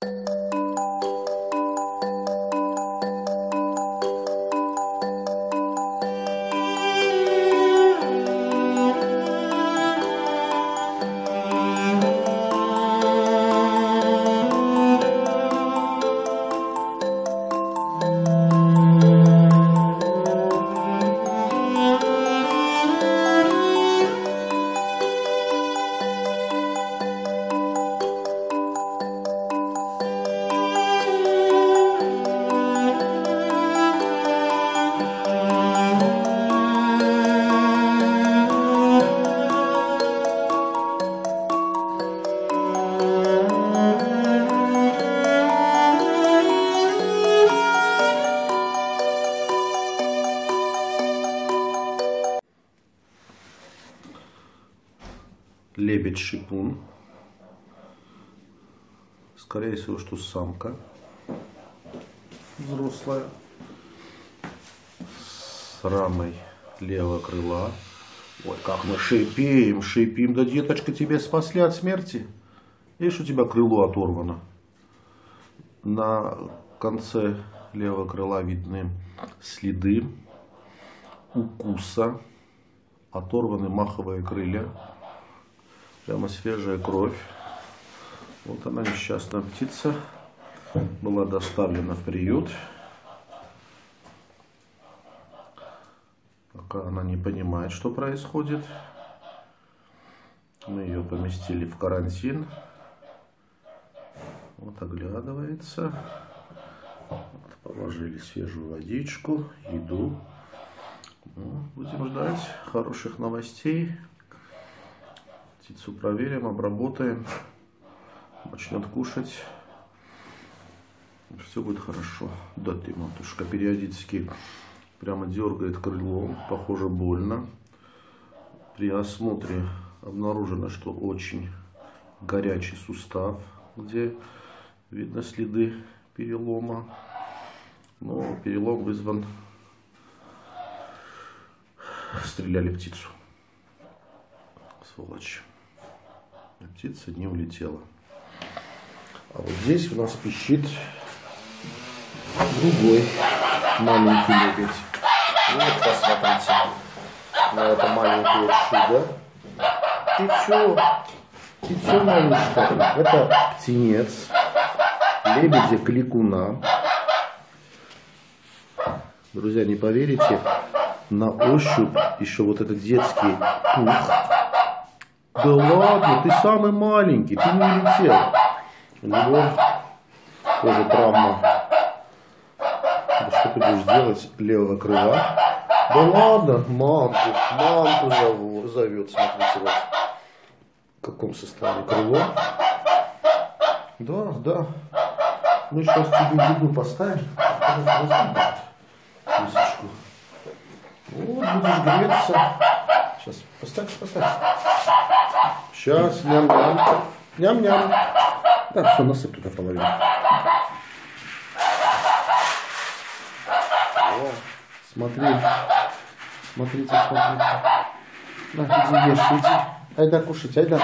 Лебедь-шипун. Скорее всего, что самка взрослая. С рамой левого крыла. Ой, как мы шипим, шипим. Да, деточка, тебя спасли от смерти. Видишь, у тебя крыло оторвано. На конце левого крыла видны следы укуса. Оторваны маховые крылья. Прямо свежая кровь. Вот она, несчастная птица, была доставлена в приют. Пока она не понимает, что происходит. Мы ее поместили в карантин. Вот оглядывается. Вот, положили свежую водичку, еду. Ну, будем ждать хороших новостей. Птицу проверим, обработаем, начнет кушать, все будет хорошо. Да ты, матушка, периодически прямо дергает крылом, похоже, больно. При осмотре обнаружено, что очень горячий сустав, где видно следы перелома. Но перелом вызван, стреляли птицу, сволочь. Птица не улетела. А вот здесь у нас пищит другой маленький лебедь. Вот посмотрите на это маленькое чудо. Ты чё, малышка? Это птенец лебедя-кликуна. Друзья, не поверите, на ощупь еще вот этот детский пух. Да ладно, ты самый маленький, ты не улетел. У него тоже травма. Да что ты будешь делать левого крыла? Да ладно, мамку зовет, смотрите, вот в каком состоянии крыло. Да. Мы сейчас тебе еду поставим. Мисочку. Вот, будешь греться. Сейчас, поставь. Сейчас, ням-ням. Ням-ням. Так, все, насыпь туда половину. О, смотрите. На, иди ешь, иди. Айда кушать, айда.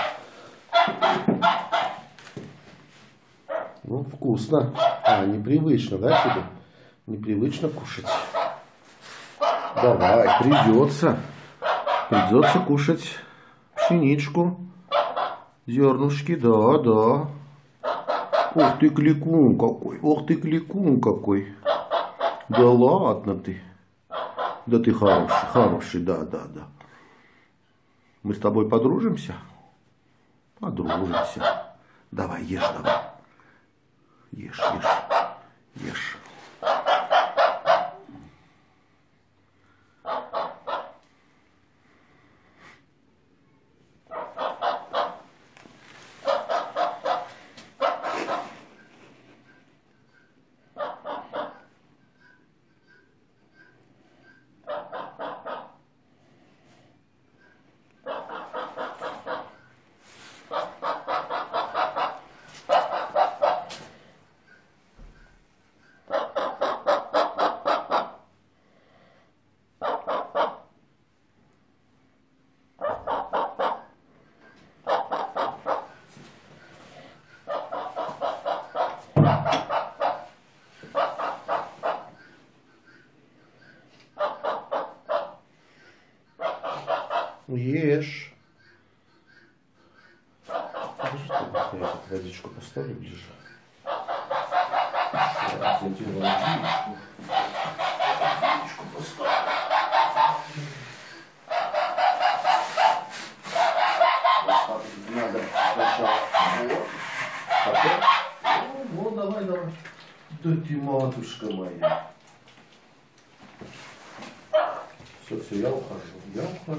Ну, вкусно. А, непривычно, да, тебе? Непривычно кушать. Давай, придется кушать пшеничку, зернышки, да. Ох ты, кликун какой. Да ладно ты. Да ты хороший, да. Мы с тобой подружимся? Подружимся. Давай, ешь, давай. Ешь. Ешь. Подожди, я тут водичку поставлю ближе. Водичку поставлю. Надо сначала вот. Потом. Вот, давай. Да ты, матушка моя. Все, я ухожу.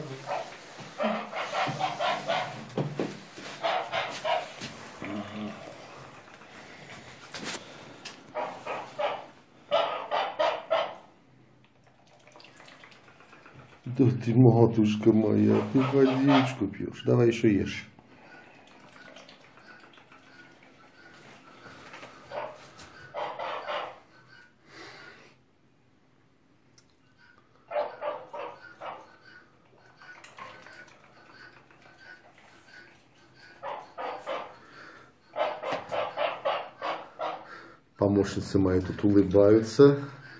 Да ты, матушка моя, ты водичку пьешь. Давай еще ешь. Помощницы мои тут улыбаются.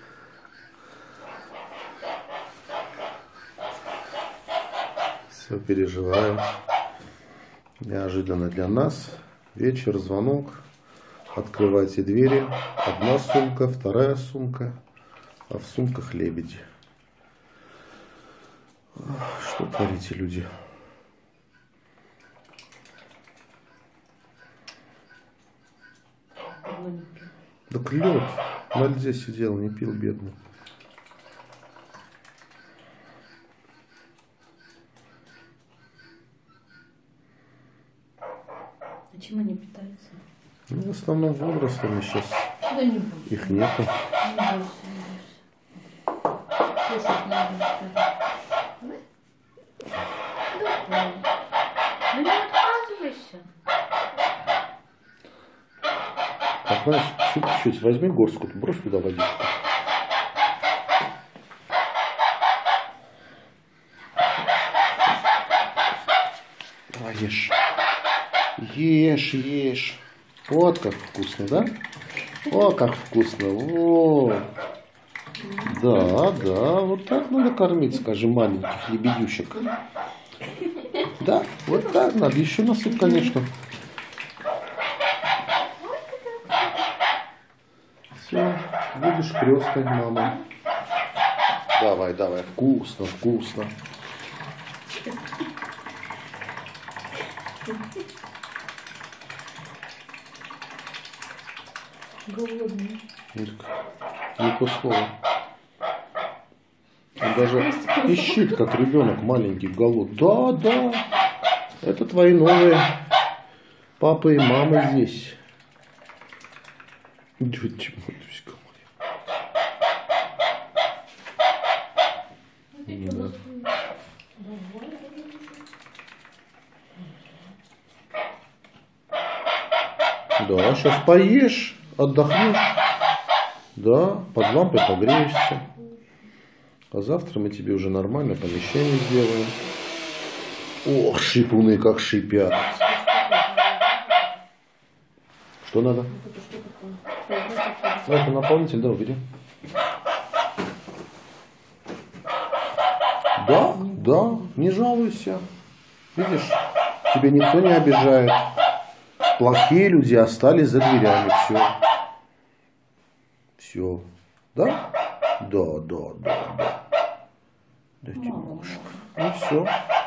Все переживаем. Неожиданно для нас. Вечер, звонок. Открывайте двери. Одна сумка, вторая сумка. А в сумках лебеди. Что творите, люди? Так лед. На льде сидел, не пил, бедный. А чем они питаются? Ну, в основном возрастом сейчас. Да не бойся. Их нету. Не бойся. Кушать надо, что ли? Давай. Ну не отказывайся. А знаешь, чуть-чуть возьми горстку, брось туда водичку. Давай ешь. Ешь. Вот как вкусно, да? О, как вкусно. О. Да, вот так надо кормить, скажем, маленьких лебедюшек. Да, вот так надо. Еще насыпь, конечно. Все, будешь крестной мамой. Давай, вкусно. Голодный. Не то слово. Он даже пищит, как ребенок маленький, голод. Да. Это твои новые папа и мама здесь. Матушка моя. Да, сейчас поешь, отдохнешь. Да, под лампой погреешься. А завтра мы тебе уже нормальное помещение сделаем. Ох, шипуны как шипят. Что надо? Это наполнитель, да, убери. Да, не жалуйся. Видишь, тебя никто не обижает. Плохие люди остались за дверями. Все. Да? Да. Дайте, мамушка. Ну все.